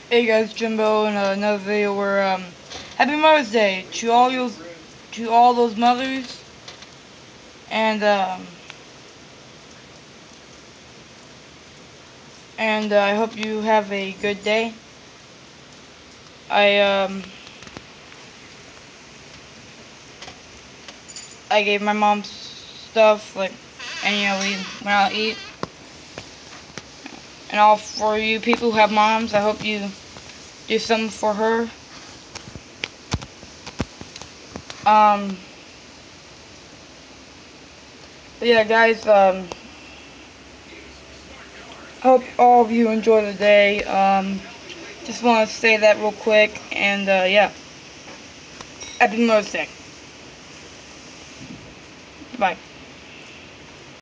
Hey guys, Jimbo in another video where Happy Mother's Day to all those mothers, and I hope you have a good day. I um I gave my mom stuff like, and we went out to eat, and all for you people who have moms, I hope you do something for her. Um, but yeah, guys, hope all of you enjoy the day. Just want to say that real quick, and yeah, Happy Mother's Day. Bye.